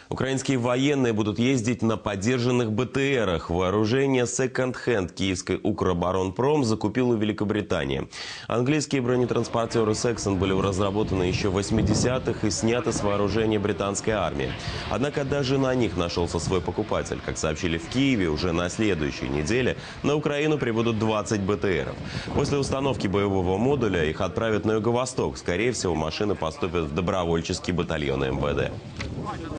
Украинские военные будут ездить на подержанных БТРах. Вооружение секонд-хенд киевской Укроборонпром закупила Великобритания. Английские бронетранспортеры «Сексон» были разработаны еще в 80-х и сняты с вооружения британской армии. Однако даже на них нашелся свой покупатель. Как сообщили в Киеве, уже на следующей неделе на Украину прибудут 20 БТРов. После установки боевого модуля их отправят на юго-восток. Скорее всего, машины поступят в добровольческие батальоны МВД.